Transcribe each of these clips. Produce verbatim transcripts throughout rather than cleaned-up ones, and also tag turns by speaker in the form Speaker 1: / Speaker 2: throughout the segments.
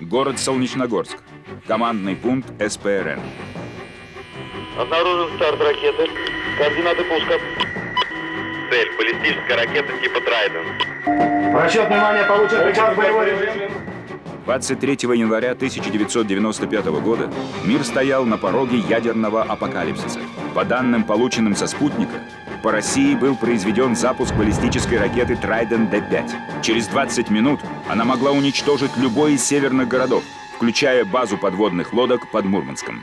Speaker 1: Город Солнечногорск. Командный пункт эс пэ эр эн.
Speaker 2: Обнаружен старт ракеты. Координаты пуска.
Speaker 3: Цель. Баллистическая ракета типа Трайден.
Speaker 2: Расчет внимания получен. Приказ боевой режим.
Speaker 1: двадцать третьего января тысяча девятьсот девяносто пятого года мир стоял на пороге ядерного апокалипсиса. По данным, полученным со спутника, по России был произведен запуск баллистической ракеты Трайден Д пять. Через двадцать минут она могла уничтожить любой из северных городов, включая базу подводных лодок под Мурманском.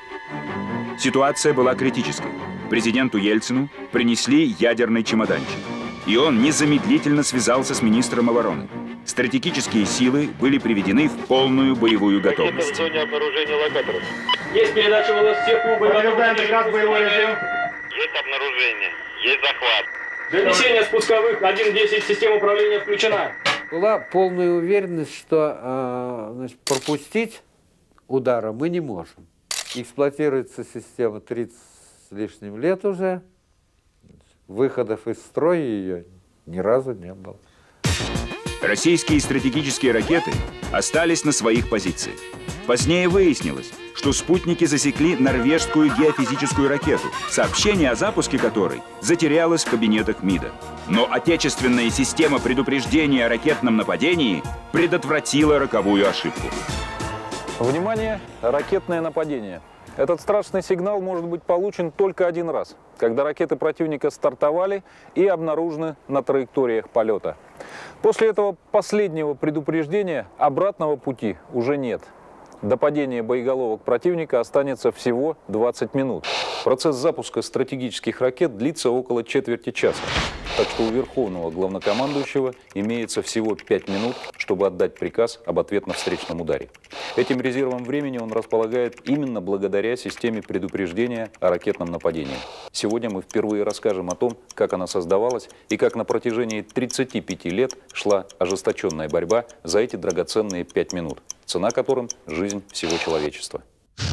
Speaker 1: Ситуация была критической. Президенту Ельцину принесли ядерный чемоданчик. И он незамедлительно связался с министром обороны. Стратегические силы были приведены в полную боевую готовность.
Speaker 2: В зоне обнаружения локаторов.
Speaker 4: Есть передача в всех клубов.
Speaker 2: Подтверждаем приказ боевой режим.
Speaker 3: Есть обнаружение. Есть захват.
Speaker 4: Донесение спусковых. один десять. Система управления включена.
Speaker 5: Была полная уверенность, что э, значит, пропустить удара мы не можем. Эксплуатируется система тридцать с лишним лет уже. Выходов из строя ее ни разу не было.
Speaker 1: Российские стратегические ракеты остались на своих позициях. Позднее выяснилось, что спутники засекли норвежскую геофизическую ракету, сообщение о запуске которой затерялось в кабинетах МИДа. Но отечественная система предупреждения о ракетном нападении предотвратила роковую ошибку.
Speaker 6: Внимание! Ракетное нападение. Этот страшный сигнал может быть получен только один раз, когда ракеты противника стартовали и обнаружены на траекториях полета. После этого последнего предупреждения обратного пути уже нет. До падения боеголовок противника останется всего двадцать минут. Процесс запуска стратегических ракет длится около четверти часа. Так что у Верховного Главнокомандующего имеется всего пять минут, чтобы отдать приказ об ответно-встречном ударе. Этим резервом времени он располагает именно благодаря системе предупреждения о ракетном нападении. Сегодня мы впервые расскажем о том, как она создавалась и как на протяжении тридцати пяти лет шла ожесточенная борьба за эти драгоценные пять минут, цена которым – жизнь всего человечества.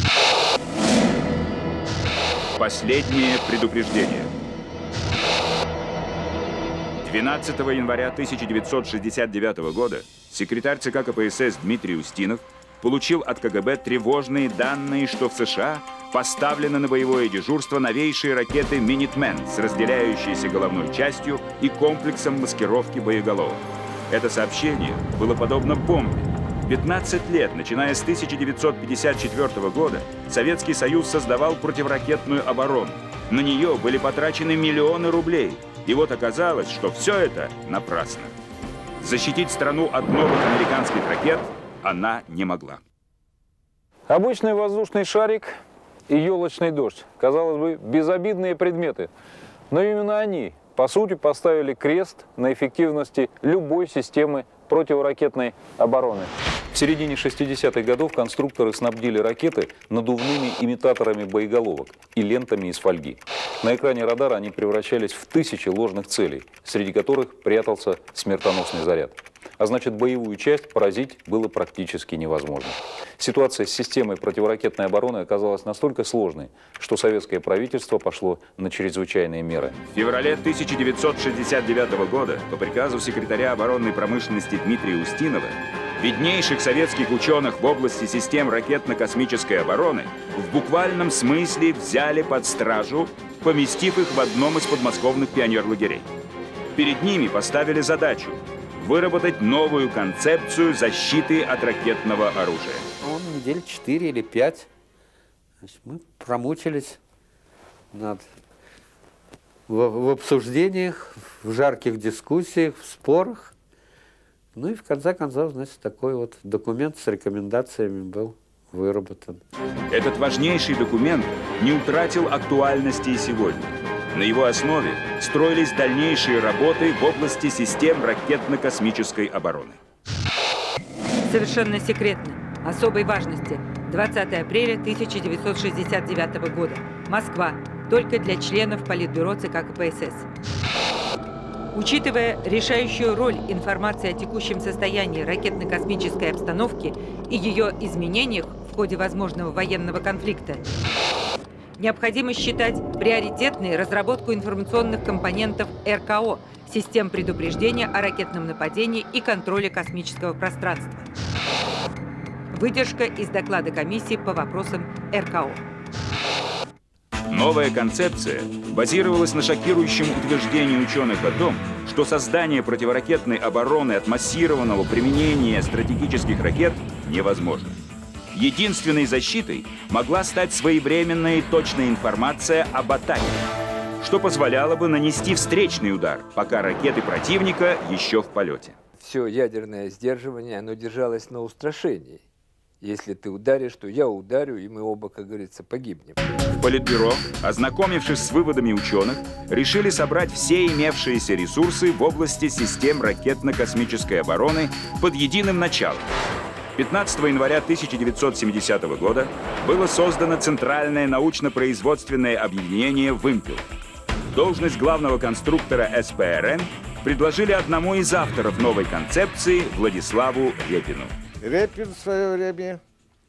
Speaker 1: Последнее предупреждение. двенадцатого января тысяча девятьсот шестьдесят девятого года секретарь ЦК ка пэ эс эс Дмитрий Устинов получил от ка гэ бэ тревожные данные, что в США поставлены на боевое дежурство новейшие ракеты «Минитмен» с разделяющейся головной частью и комплексом маскировки боеголовок. Это сообщение было подобно бомбе. пятнадцать лет, начиная с тысяча девятьсот пятьдесят четвёртого года, Советский Союз создавал противоракетную оборону. На нее были потрачены миллионы рублей. И вот оказалось, что все это напрасно. Защитить страну от новых американских ракет она не могла.
Speaker 6: Обычный воздушный шарик и елочный дождь. Казалось бы, безобидные предметы. Но именно они, по сути, поставили крест на эффективности любой системы противоракетной обороны. В середине шестидесятых годов конструкторы снабдили ракеты надувными имитаторами боеголовок и лентами из фольги. На экране радара они превращались в тысячи ложных целей, среди которых прятался смертоносный заряд. А значит, боевую часть поразить было практически невозможно. Ситуация с системой противоракетной обороны оказалась настолько сложной, что советское правительство пошло на чрезвычайные меры.
Speaker 1: В феврале тысяча девятьсот шестьдесят девятого года по приказу секретаря оборонной промышленности Дмитрия Устинова виднейших советских ученых в области систем ракетно-космической обороны в буквальном смысле взяли под стражу, поместив их в одном из подмосковных пионерлагерей. Перед ними поставили задачу выработать новую концепцию защиты от ракетного оружия.
Speaker 5: Он недель четыре или пять. Значит, мы промучились над, в, в обсуждениях, в жарких дискуссиях, в спорах. Ну и в конце концов, значит, такой вот документ с рекомендациями был выработан.
Speaker 1: Этот важнейший документ не утратил актуальности и сегодня. На его основе строились дальнейшие работы в области систем ракетно-космической обороны.
Speaker 7: Совершенно секретно. Особой важности. двадцатого апреля тысяча девятьсот шестьдесят девятого года. Москва. Только для членов Политбюро ЦК ка пэ эс эс. Учитывая решающую роль информации о текущем состоянии ракетно-космической обстановки и ее изменениях в ходе возможного военного конфликта, необходимо считать приоритетной разработку информационных компонентов эр ка о, систем предупреждения о ракетном нападении и контроля космического пространства. Выдержка из доклада комиссии по вопросам эр ка о.
Speaker 1: Новая концепция базировалась на шокирующем утверждении ученых о том, что создание противоракетной обороны от массированного применения стратегических ракет невозможно. Единственной защитой могла стать своевременная и точная информация об атаке, что позволяло бы нанести встречный удар, пока ракеты противника еще в полете.
Speaker 8: Все ядерное сдерживание, оно держалось на устрашении. Если ты ударишь, то я ударю, и мы оба, как говорится, погибнем.
Speaker 1: В Политбюро, ознакомившись с выводами ученых, решили собрать все имевшиеся ресурсы в области систем ракетно-космической обороны под единым началом. пятнадцатого января тысяча девятьсот семидесятого года было создано Центральное научно-производственное объединение «Вымпел». Должность главного конструктора эс пэ эр эн предложили одному из авторов новой концепции Владиславу Репину.
Speaker 9: Репин в свое время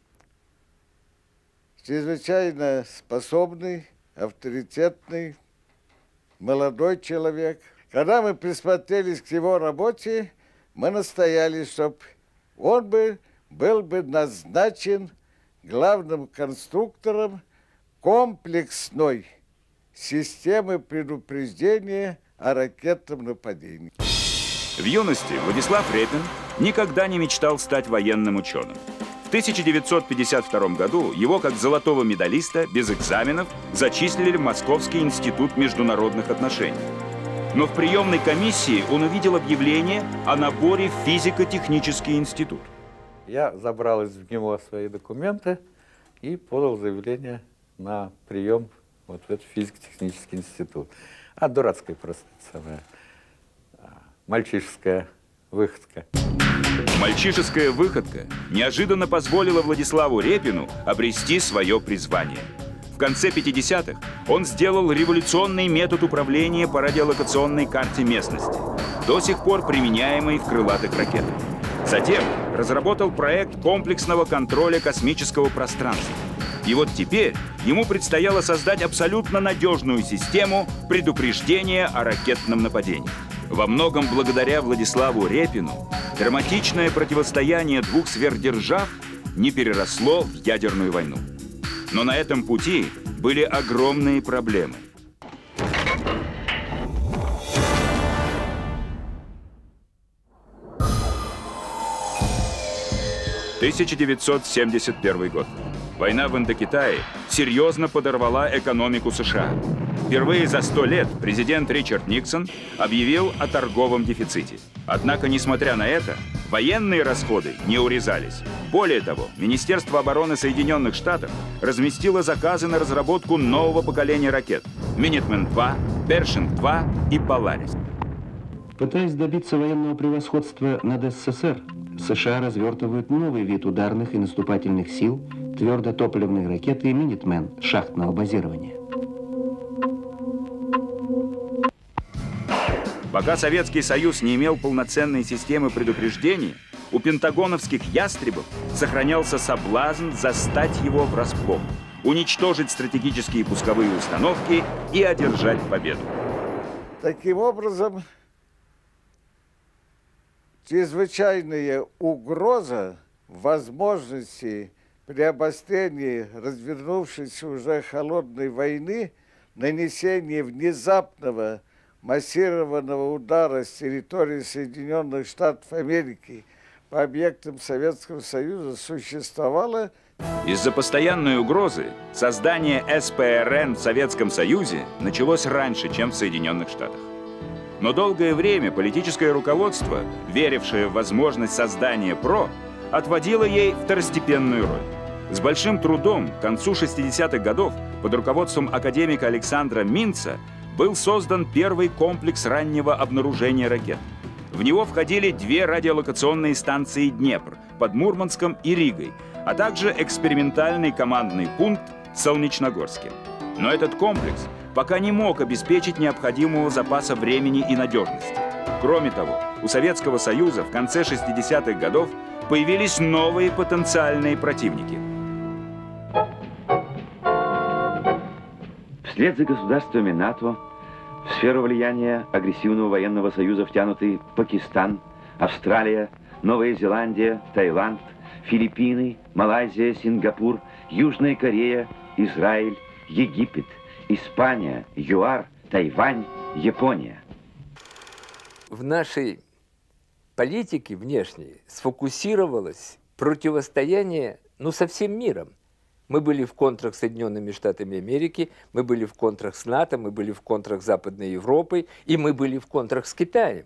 Speaker 9: чрезвычайно способный, авторитетный, молодой человек. Когда мы присмотрелись к его работе, мы настояли, чтобы он бы был бы назначен главным конструктором комплексной системы предупреждения о ракетном нападении.
Speaker 1: В юности Владислав Репин никогда не мечтал стать военным ученым. В тысяча девятьсот пятьдесят втором году его, как золотого медалиста, без экзаменов, зачислили в Московский институт международных отношений. Но в приемной комиссии он увидел объявление о наборе в физико-технический институт.
Speaker 5: Я забрал из него свои документы и подал заявление на прием вот в этот физико-технический институт. А дурацкая просто самая мальчишеская выходка.
Speaker 1: Мальчишеская выходка неожиданно позволила Владиславу Репину обрести свое призвание. В конце пятидесятых он сделал революционный метод управления по радиолокационной карте местности, до сих пор применяемый в крылатых ракетах. Затем разработал проект комплексного контроля космического пространства. И вот теперь ему предстояло создать абсолютно надежную систему предупреждения о ракетном нападении. Во многом благодаря Владиславу Репину драматичное противостояние двух сверхдержав не переросло в ядерную войну. Но на этом пути были огромные проблемы. тысяча девятьсот семьдесят первый год. Война в Индокитае серьезно подорвала экономику США. Впервые за сто лет президент Ричард Никсон объявил о торговом дефиците. Однако, несмотря на это, военные расходы не урезались. Более того, Министерство обороны Соединенных Штатов разместило заказы на разработку нового поколения ракет «Минитмен два», «Першинг два» и «Поларис».
Speaker 10: Пытаясь добиться военного превосходства над эс эс эс эр, США развертывают новый вид ударных и наступательных сил – твердотопливные ракеты «Минитмен» шахтного базирования.
Speaker 1: Пока Советский Союз не имел полноценной системы предупреждения, у пентагоновских ястребов сохранялся соблазн застать его врасплох, уничтожить стратегические пусковые установки и одержать победу.
Speaker 9: Таким образом, чрезвычайная угроза возможности при обострении развернувшейся уже холодной войны, нанесения внезапного массированного удара с территории Соединенных Штатов Америки по объектам Советского Союза существовала.
Speaker 1: Из-за постоянной угрозы создание эс пэ эр эн в Советском Союзе началось раньше, чем в Соединенных Штатах. Но долгое время политическое руководство, верившее в возможность создания ПРО, отводило ей второстепенную роль. С большим трудом к концу шестидесятых годов под руководством академика Александра Минца был создан первый комплекс раннего обнаружения ракет. В него входили две радиолокационные станции «Днепр» под Мурманском и Ригой, а также экспериментальный командный пункт в Солнечногорске. Но этот комплекс пока не мог обеспечить необходимого запаса времени и надежности. Кроме того, у Советского Союза в конце шестидесятых годов появились новые потенциальные противники.
Speaker 11: Вслед за государствами НАТО в сферу влияния агрессивного военного союза втянуты Пакистан, Австралия, Новая Зеландия, Таиланд, Филиппины, Малайзия, Сингапур, Южная Корея, Израиль, Египет, Испания, ЮАР, Тайвань, Япония.
Speaker 8: В нашей политике внешней сфокусировалось противостояние, ну, со всем миром. Мы были в контрах с Соединенными Штатами Америки, мы были в контрах с НАТО, мы были в контрах с Западной Европой, и мы были в контрах с Китаем.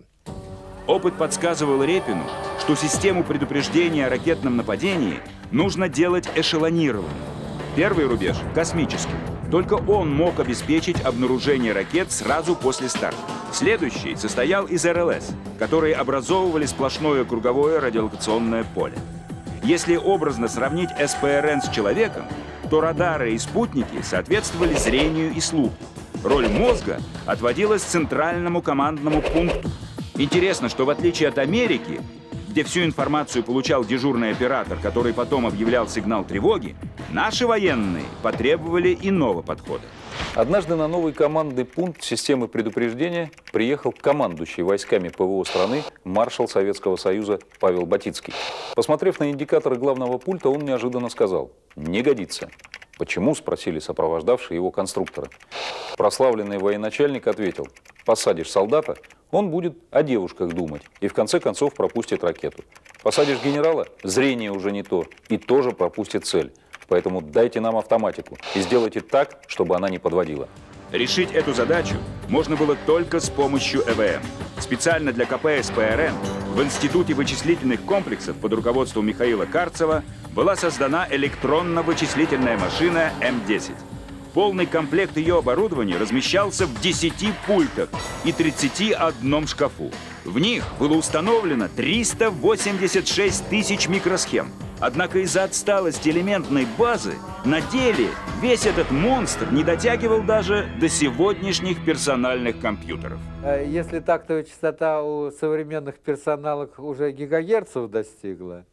Speaker 1: Опыт подсказывал Репину, что систему предупреждения о ракетном нападении нужно делать эшелонированно. Первый рубеж – космический. Только он мог обеспечить обнаружение ракет сразу после старта. Следующий состоял из эр эл эс, которые образовывали сплошное круговое радиолокационное поле. Если образно сравнить эс пэ эр эн с человеком, то радары и спутники соответствовали зрению и слуху. Роль мозга отводилась центральному командному пункту. Интересно, что в отличие от Америки, где всю информацию получал дежурный оператор, который потом объявлял сигнал тревоги, наши военные потребовали иного подхода.
Speaker 6: Однажды на новый командный пункт системы предупреждения приехал командующий войсками пэ вэ о страны маршал Советского Союза Павел Батицкий. Посмотрев на индикаторы главного пульта, он неожиданно сказал: «Не годится». «Почему?» – спросили сопровождавшие его конструкторы. Прославленный военачальник ответил: «Посадишь солдата, он будет о девушках думать и в конце концов пропустит ракету. Посадишь генерала, зрение уже не то и тоже пропустит цель. Поэтому дайте нам автоматику и сделайте так, чтобы она не подводила».
Speaker 1: Решить эту задачу можно было только с помощью э вэ эм. Специально для ка пэ эс пэ эр эн в Институте вычислительных комплексов под руководством Михаила Карцева была создана электронно-вычислительная машина эм десять. Полный комплект ее оборудования размещался в десяти пультах и тридцати одном шкафу. В них было установлено триста восемьдесят шесть тысяч микросхем. Однако из-за отсталости элементной базы на деле весь этот монстр не дотягивал даже до сегодняшних персональных компьютеров.
Speaker 5: Если тактовая частота у современных персоналок уже гигагерцев достигла,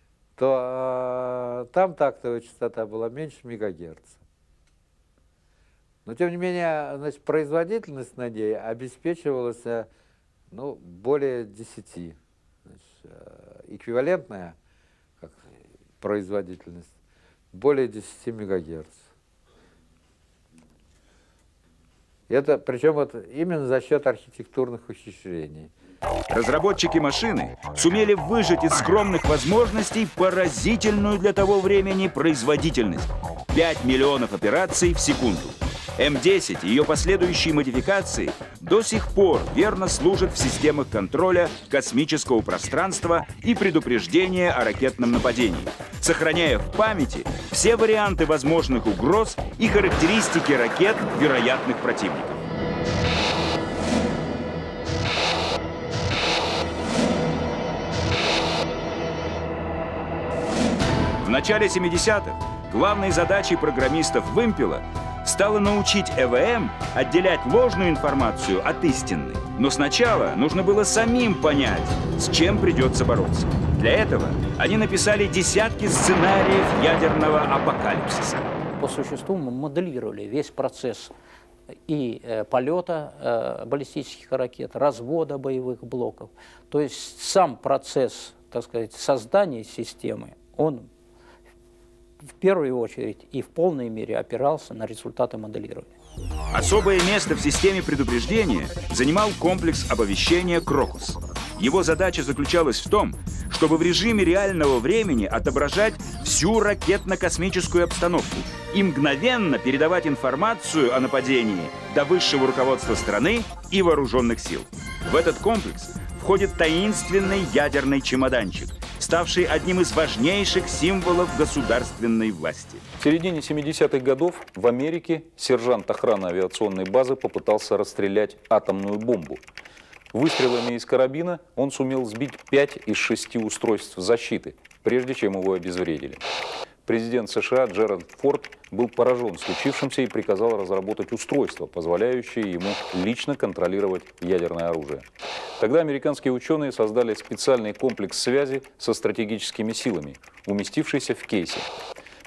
Speaker 5: то э, там тактовая частота была меньше мегагерца. Но, тем не менее, значит, производительность на ней обеспечивалась, ну, более десяти. Значит, эквивалентная как, производительность более десяти мегагерц. Это, причем вот именно за счет архитектурных ухищрений.
Speaker 1: Разработчики машины сумели выжать из скромных возможностей поразительную для того времени производительность – пять миллионов операций в секунду. эм десять и ее последующие модификации до сих пор верно служат в системах контроля космического пространства и предупреждения о ракетном нападении, сохраняя в памяти все варианты возможных угроз и характеристики ракет вероятных противников. В начале семидесятых главной задачей программистов «Вымпела» стало научить э вэ эм отделять ложную информацию от истинной. Но сначала нужно было самим понять, с чем придется бороться. Для этого они написали десятки сценариев ядерного апокалипсиса.
Speaker 12: По существу мы моделировали весь процесс и э, полета э, баллистических ракет, развода боевых блоков. То есть сам процесс, так сказать, создания системы, он в первую очередь и в полной мере опирался на результаты моделирования.
Speaker 1: Особое место в системе предупреждения занимал комплекс оповещения «Крокус». Его задача заключалась в том, чтобы в режиме реального времени отображать всю ракетно-космическую обстановку и мгновенно передавать информацию о нападении до высшего руководства страны и вооруженных сил. В этот комплекс входит таинственный ядерный чемоданчик, ставший одним из важнейших символов государственной власти.
Speaker 6: В середине семидесятых годов в Америке сержант охраны авиационной базы попытался расстрелять атомную бомбу. Выстрелами из карабина он сумел сбить пять из шести устройств защиты, прежде чем его обезвредили. Президент США Джеральд Форд был поражен случившимся и приказал разработать устройство, позволяющее ему лично контролировать ядерное оружие. Тогда американские ученые создали специальный комплекс связи со стратегическими силами, уместившийся в кейсе.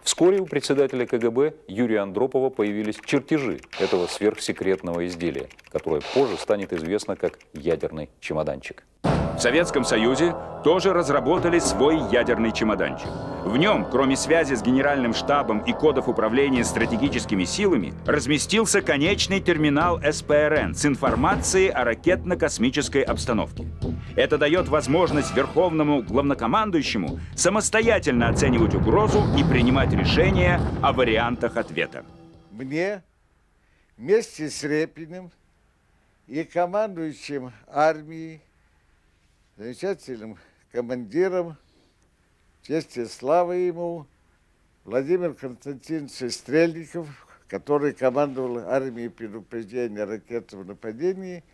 Speaker 6: Вскоре у председателя ка гэ бэ Юрия Андропова появились чертежи этого сверхсекретного изделия, которое позже станет известно как ядерный чемоданчик.
Speaker 1: В Советском Союзе тоже разработали свой ядерный чемоданчик. В нем, кроме связи с Генеральным штабом и кодов управления стратегическими силами, разместился конечный терминал эс пэ эр эн с информацией о ракетно-космической обстановке. Это дает возможность Верховному главнокомандующему самостоятельно оценивать угрозу и принимать решения о вариантах ответа.
Speaker 9: Мне вместе с Репиным и командующим армией, замечательным командиром, честь и слава ему, Владимир Константинович Стрельников, который командовал армией предупреждения ракетного нападения,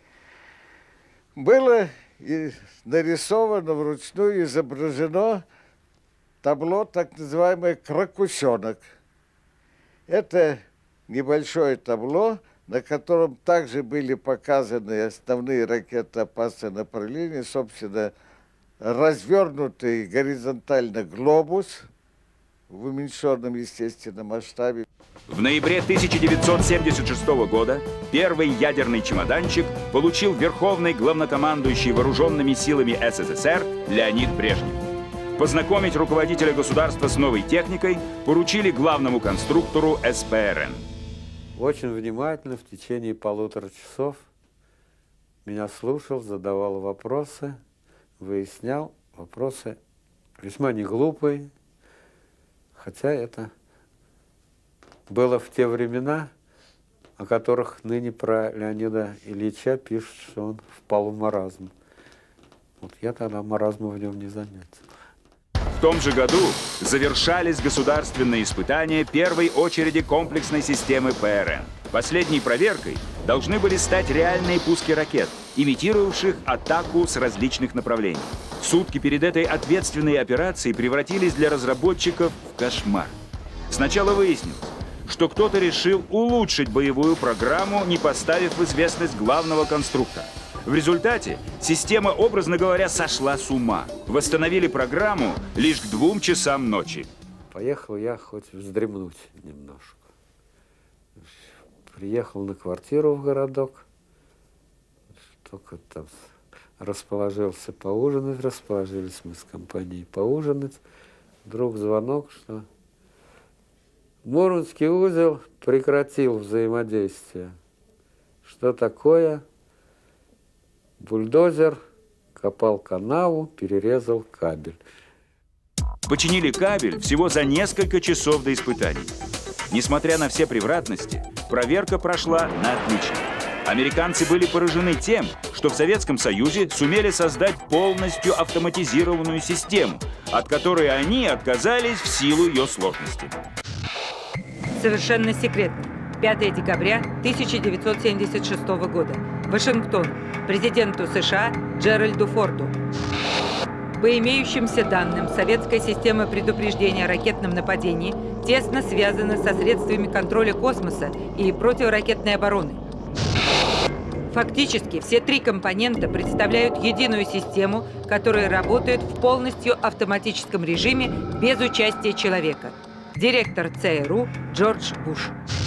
Speaker 9: было и нарисовано вручную, изображено табло, так называемое «Кракусенок». Это небольшое табло, на котором также были показаны основные ракетоопасные направления, собственно, развернутый горизонтально глобус в уменьшенном, естественно, масштабе.
Speaker 1: В ноябре тысяча девятьсот семьдесят шестого года первый ядерный чемоданчик получил Верховный главнокомандующий вооруженными силами эс эс эс эр Леонид Брежнев. Познакомить руководителя государства с новой техникой поручили главному конструктору эс пэ эр эн.
Speaker 5: Очень внимательно в течение полутора часов меня слушал, задавал вопросы, выяснял вопросы весьма не глупые, хотя это было в те времена, о которых ныне про Леонида Ильича пишут, что он впал в маразм. Вот я тогда маразма в нем не заметил.
Speaker 1: В том же году завершались государственные испытания первой очереди комплексной системы пэ эр эн. Последней проверкой должны были стать реальные пуски ракет, имитировавших атаку с различных направлений. Сутки перед этой ответственной операцией превратились для разработчиков в кошмар. Сначала выяснилось, что кто-то решил улучшить боевую программу, не поставив в известность главного конструктора. В результате система, образно говоря, сошла с ума. Восстановили программу лишь к двум часам ночи.
Speaker 5: Поехал я хоть вздремнуть немножко. Приехал на квартиру в городок. Только там расположился поужинать. Расположились мы с компанией поужинать. Вдруг звонок, что Мурманский узел прекратил взаимодействие. Что такое? Бульдозер копал канаву, перерезал кабель.
Speaker 1: Починили кабель всего за несколько часов до испытаний. Несмотря на все превратности, проверка прошла на отлично. Американцы были поражены тем, что в Советском Союзе сумели создать полностью автоматизированную систему, от которой они отказались в силу ее сложности.
Speaker 7: Совершенно секретно. пятого декабря тысяча девятьсот семьдесят шестого года. Вашингтон. Президенту США Джеральду Форду. По имеющимся данным, советская система предупреждения о ракетном нападении тесно связана со средствами контроля космоса и противоракетной обороны. Фактически, все три компонента представляют единую систему, которая работает в полностью автоматическом режиме без участия человека. Директор цэ эр у Джордж Буш.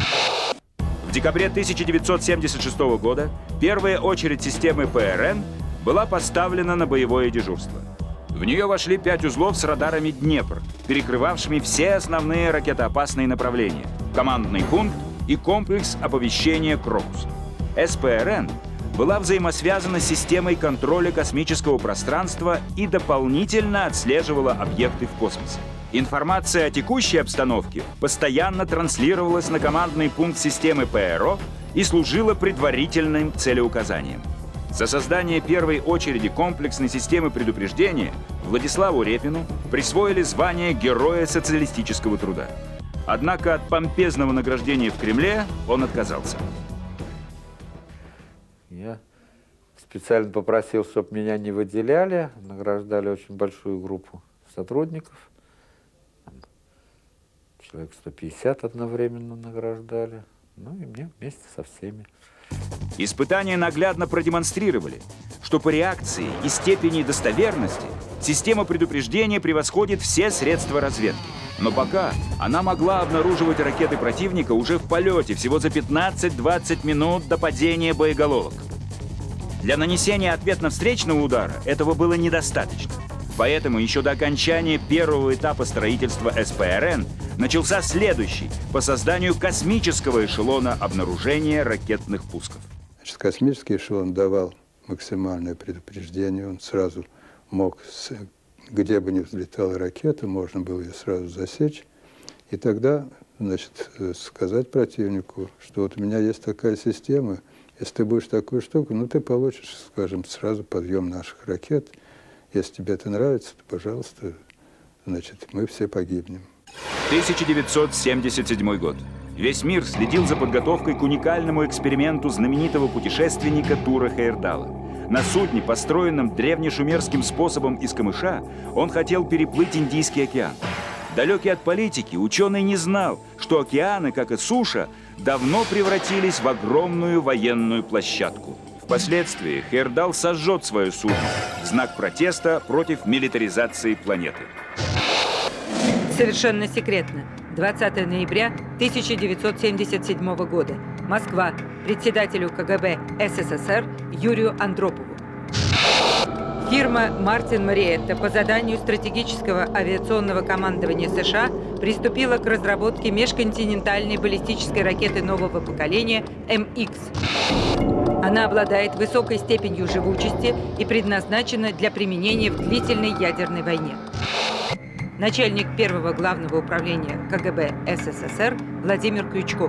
Speaker 1: В декабре тысяча девятьсот семьдесят шестого года первая очередь системы пэ эр эн была поставлена на боевое дежурство. В нее вошли пять узлов с радарами «Днепр», перекрывавшими все основные ракетоопасные направления, командный пункт и комплекс оповещения «Крокус». эс пэ эр эн была взаимосвязана с системой контроля космического пространства и дополнительно отслеживала объекты в космосе. Информация о текущей обстановке постоянно транслировалась на командный пункт системы пэ эр о и служила предварительным целеуказанием. За создание первой очереди комплексной системы предупреждения Владиславу Репину присвоили звание Героя социалистического труда. Однако от помпезного награждения в Кремле он отказался.
Speaker 5: Я специально попросил, чтобы меня не выделяли. Награждали очень большую группу сотрудников. Человек сто пятьдесят одновременно награждали. Ну и мне вместе со всеми.
Speaker 1: Испытания наглядно продемонстрировали, что по реакции и степени достоверности система предупреждения превосходит все средства разведки. Но пока она могла обнаруживать ракеты противника уже в полете, всего за пятнадцать-двадцать минут до падения боеголовок. Для нанесения ответно-встречного удара этого было недостаточно. Поэтому еще до окончания первого этапа строительства эс пэ эр эн начался следующий по созданию космического эшелона обнаружения ракетных пусков.
Speaker 13: Значит, космический эшелон давал максимальное предупреждение, он сразу мог, где бы ни взлетала ракета, можно было ее сразу засечь, и тогда, значит, сказать противнику, что вот у меня есть такая система, если ты будешь такую штуку, ну ты получишь, скажем, сразу подъем наших ракет. Если тебе это нравится, то, пожалуйста, значит, мы все погибнем.
Speaker 1: тысяча девятьсот семьдесят седьмой год. Весь мир следил за подготовкой к уникальному эксперименту знаменитого путешественника Тура Хейердала. На судне, построенном древнешумерским способом из камыша, он хотел переплыть Индийский океан. Далекий от политики, ученый не знал, что океаны, как и суша, давно превратились в огромную военную площадку. Впоследствии Хейердал сожжет свое судно в знак протеста против милитаризации планеты.
Speaker 7: Совершенно секретно. двадцатого ноября тысяча девятьсот семьдесят седьмого года. Москва. Председателю ка гэ бэ эс эс эс эр Юрию Андропову. Фирма Мартин Мариетта по заданию стратегического авиационного командования США приступила к разработке межконтинентальной баллистической ракеты нового поколения эм икс. Она обладает высокой степенью живучести и предназначена для применения в длительной ядерной войне. Начальник первого главного управления ка гэ бэ эс эс эс эр Владимир Крючков.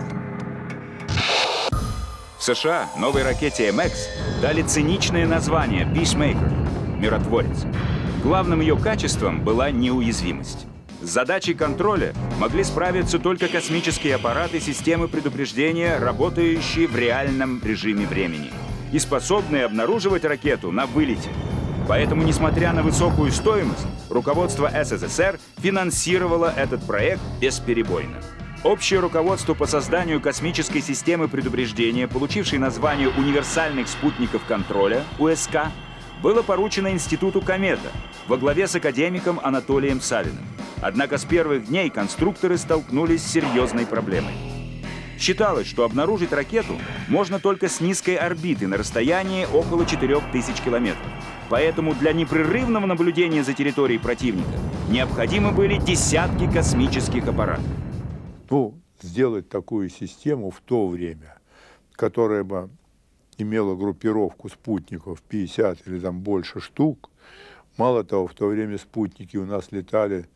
Speaker 1: В США новой ракете эм икс дали циничное название «Peacemaker» – «Миротворец». Главным ее качеством была неуязвимость. С задачей контроля могли справиться только космические аппараты системы предупреждения, работающие в реальном режиме времени и способные обнаруживать ракету на вылете. Поэтому, несмотря на высокую стоимость, руководство эс эс эс эр финансировало этот проект бесперебойно. Общее руководство по созданию космической системы предупреждения, получившей название универсальных спутников контроля, у эс ка, было поручено Институту Комета во главе с академиком Анатолием Савиным. Однако с первых дней конструкторы столкнулись с серьезной проблемой. Считалось, что обнаружить ракету можно только с низкой орбиты на расстоянии около четырёх тысяч километров. Поэтому для непрерывного наблюдения за территорией противника необходимы были десятки космических аппаратов.
Speaker 14: Ну, сделать такую систему в то время, которая бы имела группировку спутников пятьдесят или там больше штук. Мало того, в то время спутники у нас летали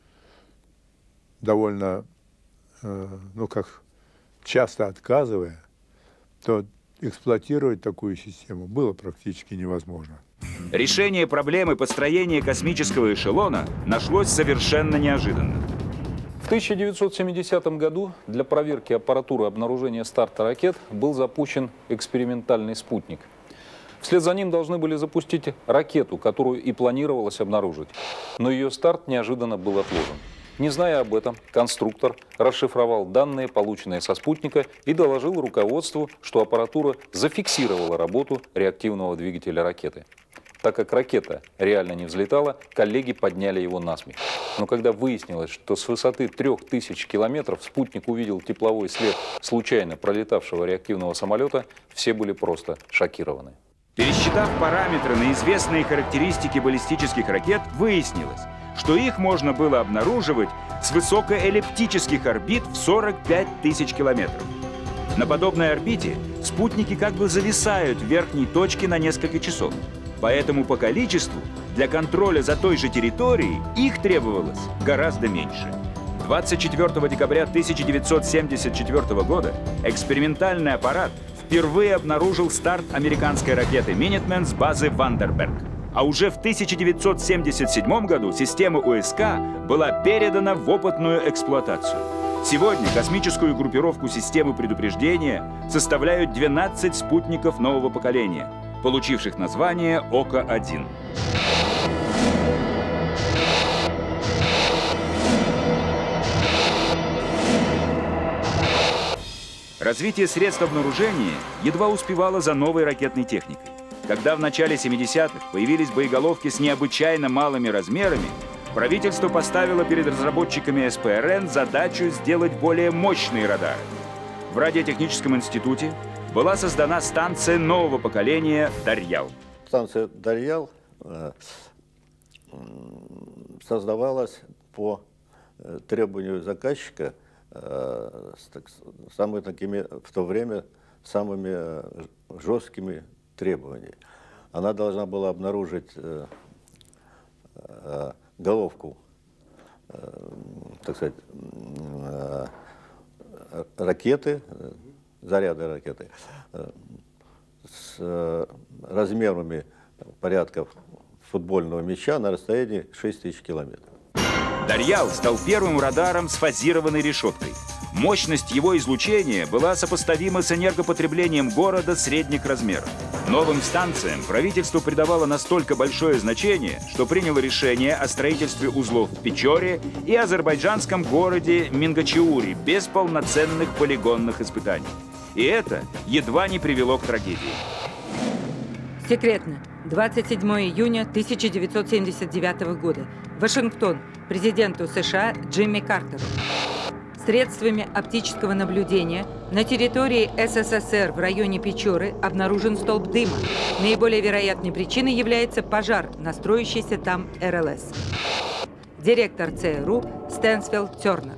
Speaker 14: довольно, э, ну как, часто отказывая, то эксплуатировать такую систему было практически невозможно.
Speaker 1: Решение проблемы построения космического эшелона нашлось совершенно неожиданно.
Speaker 6: В тысяча девятьсот семидесятом году для проверки аппаратуры обнаружения старта ракет был запущен экспериментальный спутник. Вслед за ним должны были запустить ракету, которую и планировалось обнаружить. Но ее старт неожиданно был отложен. Не зная об этом, конструктор расшифровал данные, полученные со спутника, и доложил руководству, что аппаратура зафиксировала работу реактивного двигателя ракеты. Так как ракета реально не взлетала, коллеги подняли его насмех. Но когда выяснилось, что с высоты трёх тысяч километров спутник увидел тепловой след случайно пролетавшего реактивного самолета, все были просто шокированы.
Speaker 1: Пересчитав параметры на известные характеристики баллистических ракет, выяснилось, что их можно было обнаруживать с высокоэллиптических орбит в сорок пять тысяч километров. На подобной орбите спутники как бы зависают в верхней точке на несколько часов. Поэтому по количеству для контроля за той же территорией их требовалось гораздо меньше. двадцать четвёртого декабря тысяча девятьсот семьдесят четвёртого года экспериментальный аппарат впервые обнаружил старт американской ракеты «Минитмен» с базы Вандерберг. А уже в тысяча девятьсот семьдесят седьмом году система у эс ка была передана в опытную эксплуатацию. Сегодня космическую группировку системы предупреждения составляют двенадцать спутников нового поколения, получивших название Ока один. Развитие средств обнаружения едва успевало за новой ракетной техникой. Когда в начале семидесятых появились боеголовки с необычайно малыми размерами, правительство поставило перед разработчиками эс пэ эр эн задачу сделать более мощные радары. В радиотехническом институте была создана станция нового поколения «Дарьял».
Speaker 15: Станция «Дарьял» создавалась по требованию заказчика с самыми такими в то время самыми жесткими требованиями. Она должна была обнаружить головку, так сказать, ракеты, заряды ракеты с размерами порядка футбольного мяча на расстоянии шесть тысяч километров.
Speaker 1: «Дарьял» стал первым радаром с фазированной решеткой. Мощность его излучения была сопоставима с энергопотреблением города средних размеров. Новым станциям правительство придавало настолько большое значение, что приняло решение о строительстве узлов в Печоре и азербайджанском городе Мингачиури без полноценных полигонных испытаний. И это едва не привело к трагедии.
Speaker 7: Секретно. двадцать седьмого июня тысяча девятьсот семьдесят девятого года. Вашингтон. Президенту США Джимми Картеру. Средствами оптического наблюдения на территории эс эс эс эр в районе Печоры обнаружен столб дыма. Наиболее вероятной причиной является пожар на строящейся там эр эл эс. Директор цэ эр у Стэнсфилд Тернер.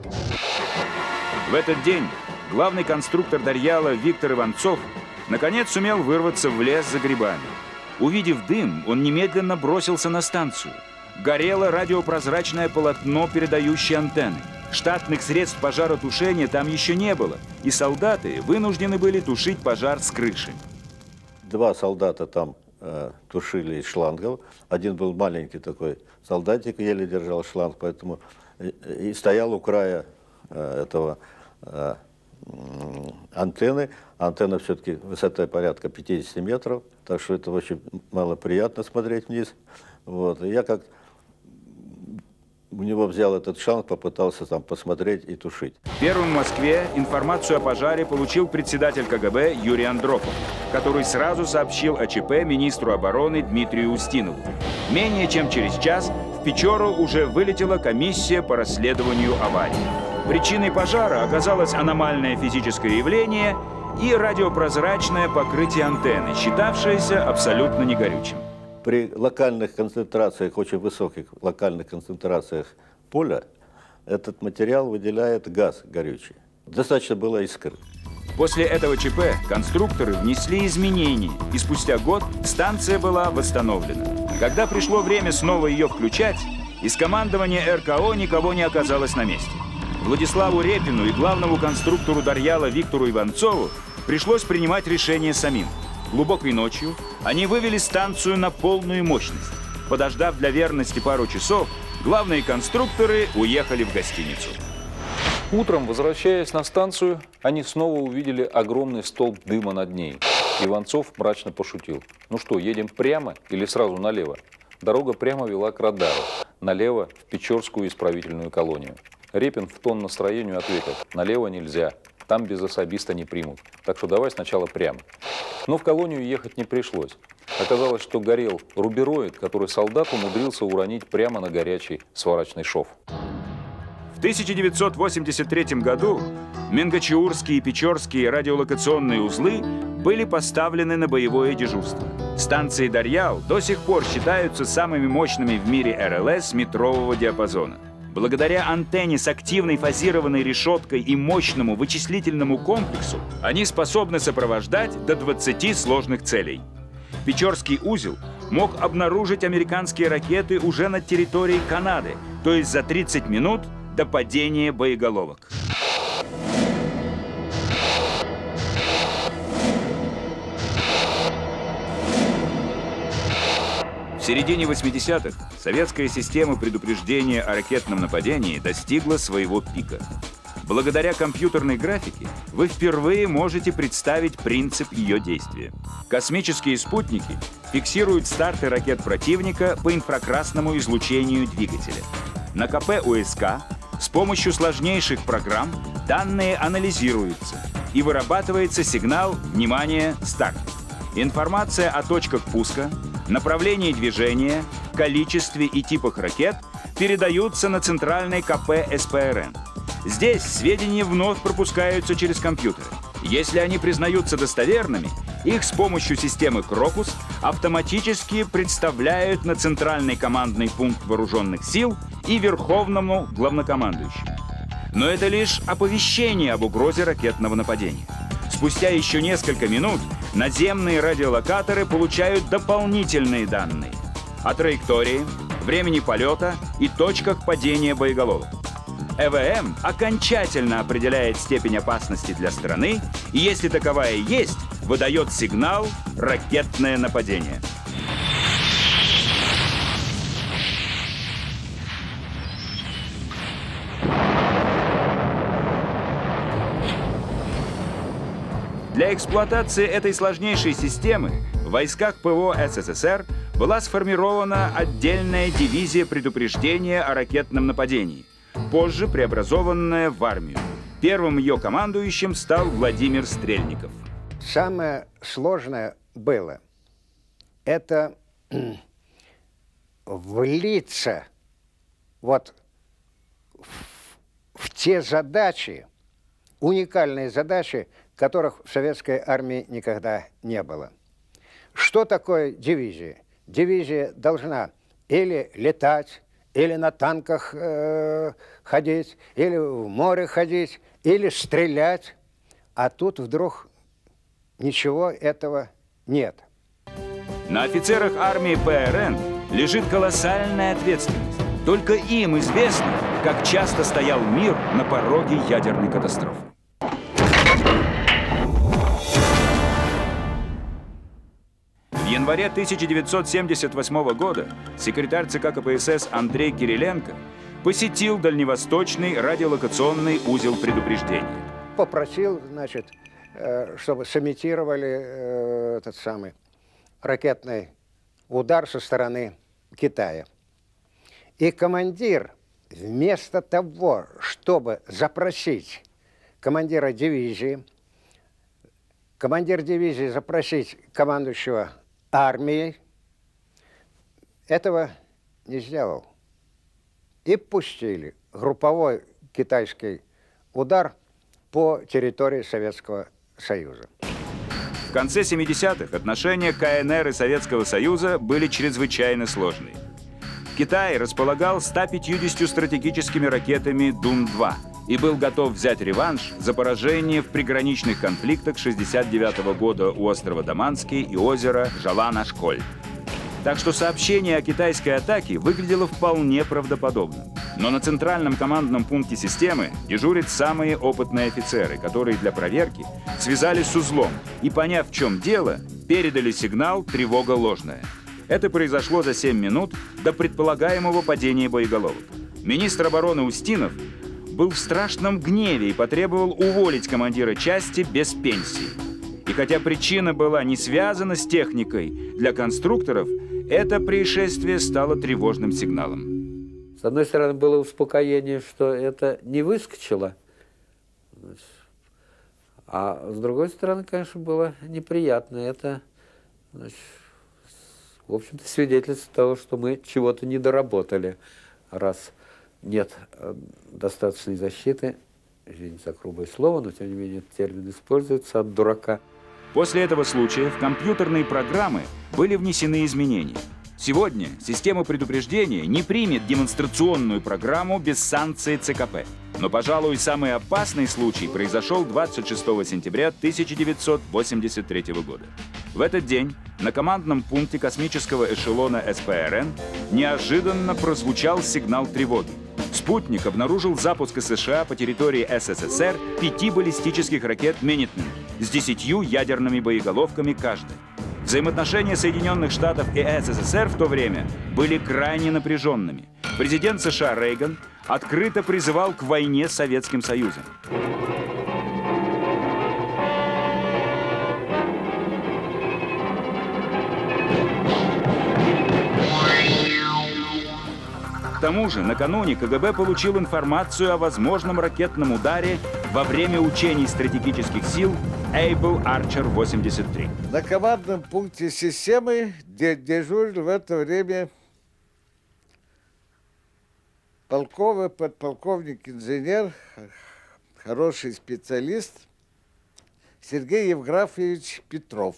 Speaker 1: В этот день главный конструктор «Дарьяла» Виктор Иванцов наконец сумел вырваться в лес за грибами. Увидев дым, он немедленно бросился на станцию. Горело радиопрозрачное полотно передающей антенны. Штатных средств пожаротушения там еще не было, и солдаты вынуждены были тушить пожар с крыши.
Speaker 15: Два солдата там э, тушили из шлангов. Один был маленький такой солдатик, еле держал шланг, поэтому и, и стоял у края э, этого э, антенны. Антенна все-таки высотой порядка пятидесяти метров, так что это очень малоприятно смотреть вниз. Вот. И я как у него взял этот шланг, попытался там посмотреть и тушить.
Speaker 1: Первым в Москве информацию о пожаре получил председатель ка гэ бэ Юрий Андропов, который сразу сообщил о че пэ министру обороны Дмитрию Устинову. Менее чем через час в Печору уже вылетела комиссия по расследованию аварии. Причиной пожара оказалось аномальное физическое явление и радиопрозрачное покрытие антенны, считавшееся абсолютно негорючим.
Speaker 15: При локальных концентрациях, очень высоких локальных концентрациях поля, этот материал выделяет газ горючий. Достаточно было искр.
Speaker 1: После этого че пэ конструкторы внесли изменения, и спустя год станция была восстановлена. Когда пришло время снова ее включать, из командования эр ка о никого не оказалось на месте. Владиславу Репину и главному конструктору «Дарьяла» Виктору Иванцову пришлось принимать решение самим. Глубокой ночью они вывели станцию на полную мощность. Подождав для верности пару часов, главные конструкторы уехали в гостиницу.
Speaker 6: Утром, возвращаясь на станцию, они снова увидели огромный столб дыма над ней. Иванцов мрачно пошутил. Ну что, едем прямо или сразу налево? Дорога прямо вела к радару, налево в Печорскую исправительную колонию. Репин в тон настроению ответил: налево нельзя, там без особиста не примут, так что давай сначала прямо. Но в колонию ехать не пришлось. Оказалось, что горел рубероид, который солдат умудрился уронить прямо на горячий сварочный шов.
Speaker 1: В тысяча девятьсот восемьдесят третьем году Мингачиурские и Печорские радиолокационные узлы были поставлены на боевое дежурство. Станции «Дарьял» до сих пор считаются самыми мощными в мире эр эл эс метрового диапазона. Благодаря антенне с активной фазированной решеткой и мощному вычислительному комплексу они способны сопровождать до двадцати сложных целей. Печорский узел мог обнаружить американские ракеты уже над территорией Канады, то есть за тридцать минут до падения боеголовок. В середине восьмидесятых советская система предупреждения о ракетном нападении достигла своего пика. Благодаря компьютерной графике вы впервые можете представить принцип ее действия. Космические спутники фиксируют старты ракет противника по инфракрасному излучению двигателя. На ка пэ у эс ка с помощью сложнейших программ данные анализируются и вырабатывается сигнал «Внимание! Старт!». Информация о точках пуска, направлении движения, количестве и типах ракет передаются на центральный ка пэ эс пэ эр эн. Здесь сведения вновь пропускаются через компьютеры. Если они признаются достоверными, их с помощью системы Крокус автоматически представляют на центральный командный пункт вооруженных сил и верховному главнокомандующему. Но это лишь оповещение об угрозе ракетного нападения. Спустя еще несколько минут наземные радиолокаторы получают дополнительные данные о траектории, времени полета и точках падения боеголовок. э вэ эм окончательно определяет степень опасности для страны и, если таковая есть, выдает сигнал «ракетное нападение». Для эксплуатации этой сложнейшей системы в войсках пэ вэ о эс эс эс эр была сформирована отдельная дивизия предупреждения о ракетном нападении, позже преобразованная в армию. Первым ее командующим стал Владимир Стрельников.
Speaker 16: Самое сложное было это влиться вот в, в те задачи, уникальные задачи, которых в советской армии никогда не было. Что такое дивизия? Дивизия должна или летать, или на танках э, ходить, или в море ходить, или стрелять. А тут вдруг ничего этого нет.
Speaker 1: На офицерах армии пэ эр эн лежит колоссальная ответственность. Только им известно, как часто стоял мир на пороге ядерной катастрофы. В январе тысяча девятьсот семьдесят восьмого года секретарь ЦК ка пэ эс эс Андрей Кириленко посетил дальневосточный радиолокационный узел предупреждения.
Speaker 16: Попросил, значит, чтобы сымитировали этот самый ракетный удар со стороны Китая. И командир, вместо того, чтобы запросить командира дивизии, командир дивизии запросить командующего армией, этого не сделал. И пустили групповой китайский удар по территории Советского Союза.
Speaker 1: В конце семидесятых отношения ка эн эр и Советского Союза были чрезвычайно сложные. Китай располагал ста пятьюдесятью стратегическими ракетами Дун два и был готов взять реванш за поражение в приграничных конфликтах шестьдесят девятого года у острова Даманский и озера Жалан-Ашколь. Так что сообщение о китайской атаке выглядело вполне правдоподобным. Но на центральном командном пункте системы дежурят самые опытные офицеры, которые для проверки связались с узлом и, поняв, в чем дело, передали сигнал «тревога ложная». Это произошло за семь минут до предполагаемого падения боеголовок. Министр обороны Устинов был в страшном гневе и потребовал уволить командира части без пенсии. И хотя причина была не связана с техникой, для конструкторов это происшествие стало тревожным сигналом.
Speaker 5: С одной стороны, было успокоение, что это не выскочило, а с другой стороны, конечно, было неприятно. Это, значит, в общем-то, свидетельство того, что мы чего-то не доработали, раз нет достаточной защиты. Извините за грубое слово, но тем не менее этот термин используется от дурака.
Speaker 1: После этого случая в компьютерные программы были внесены изменения. Сегодня система предупреждения не примет демонстрационную программу без санкции цэ ка пэ. Но, пожалуй, самый опасный случай произошел двадцать шестого сентября тысяча девятьсот восемьдесят третьего года. В этот день на командном пункте космического эшелона эс пэ эр эн неожиданно прозвучал сигнал тревоги. Спутник обнаружил запуск из США по территории эс эс эс эр пяти баллистических ракет «Минитмен» с десятью ядерными боеголовками каждой. Взаимоотношения Соединенных Штатов и эс эс эс эр в то время были крайне напряженными. Президент США Рейган открыто призывал к войне с Советским Союзом. К тому же, накануне ка гэ бэ получил информацию о возможном ракетном ударе во время учений стратегических сил Able Archer восемьдесят три.
Speaker 9: На командном пункте системы дежурил в это время полковый подполковник-инженер, хороший специалист Сергей Евграфович Петров.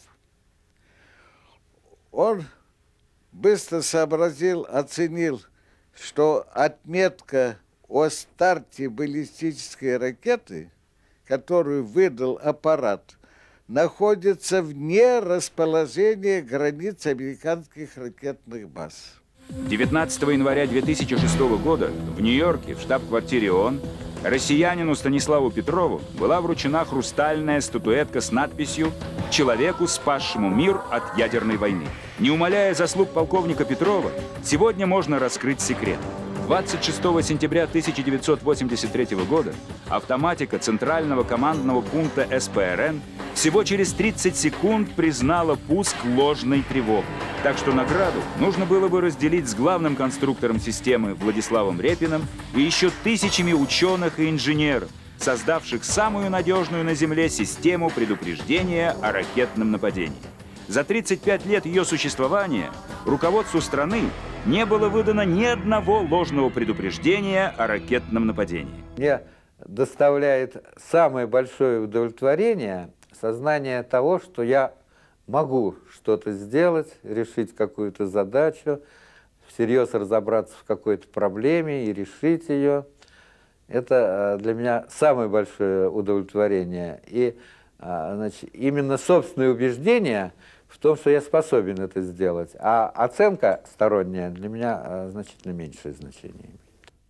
Speaker 9: Он быстро сообразил, оценил, что отметка о старте баллистической ракеты, которую выдал аппарат, находится вне расположения границ американских ракетных баз.
Speaker 1: девятнадцатого января две тысячи шестого года в Нью-Йорке, в штаб-квартире ООН, россиянину Станиславу Петрову была вручена хрустальная статуэтка с надписью «Человеку, спасшему мир от ядерной войны». Не умаляя заслуг полковника Петрова, сегодня можно раскрыть секрет. двадцать шестого сентября тысяча девятьсот восемьдесят третьего года автоматика Центрального командного пункта эс пэ эр эн всего через тридцать секунд признала пуск ложной тревоги. Так что награду нужно было бы разделить с главным конструктором системы Владиславом Репиным и еще тысячами ученых и инженеров, создавших самую надежную на Земле систему предупреждения о ракетном нападении. За тридцать пять лет ее существования руководству страны не было выдано ни одного ложного предупреждения о ракетном нападении.
Speaker 5: Мне доставляет самое большое удовлетворение сознание того, что я могу что-то сделать, решить какую-то задачу, всерьез разобраться в какой-то проблеме и решить ее. Это для меня самое большое удовлетворение. И значит, именно собственное убеждение в том, что я способен это сделать. А оценка сторонняя для меня значительно меньшее значение имеет.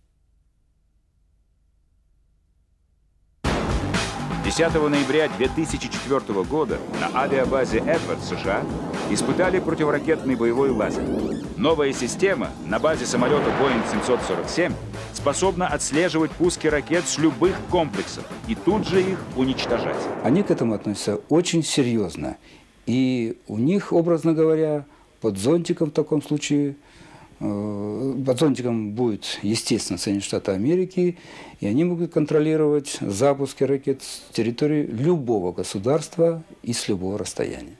Speaker 1: десятого ноября две тысячи четвёртого года на авиабазе Эдвард, США, испытали противоракетный боевой лазер. Новая система на базе самолета Боинг семьсот сорок семь способна отслеживать пуски ракет с любых комплексов и тут же их уничтожать.
Speaker 17: Они к этому относятся очень серьезно. И у них, образно говоря, под зонтиком в таком случае, э, под зонтиком будет, естественно, Соединенные Штаты Америки, и они могут контролировать запуски ракет с территории любого государства и с любого расстояния.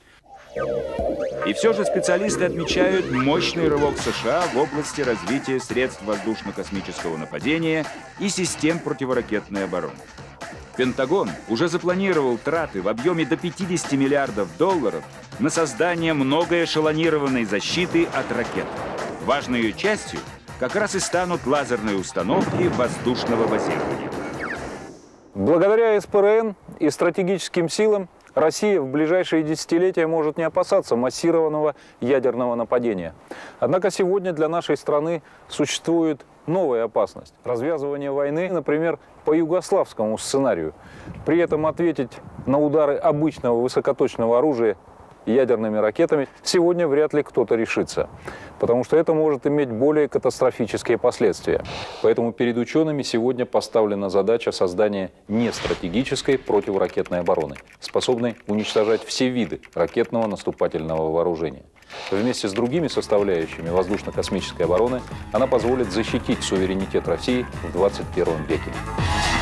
Speaker 1: И все же специалисты отмечают мощный рывок США в области развития средств воздушно-космического нападения и систем противоракетной обороны. Пентагон уже запланировал траты в объеме до пятидесяти миллиардов долларов на создание многоэшелонированной защиты от ракет. Важной ее частью как раз и станут лазерные установки воздушного базирования.
Speaker 6: Благодаря эс пэ эр эн и стратегическим силам Россия в ближайшие десятилетия может не опасаться массированного ядерного нападения. Однако сегодня для нашей страны существует новая опасность – развязывание войны, например, по югославскому сценарию. При этом ответить на удары обычного высокоточного оружия ядерными ракетами сегодня вряд ли кто-то решится, потому что это может иметь более катастрофические последствия. Поэтому перед учеными сегодня поставлена задача создания нестратегической противоракетной обороны, способной уничтожать все виды ракетного наступательного вооружения. Вместе с другими составляющими воздушно-космической обороны она позволит защитить суверенитет России в двадцать первом веке.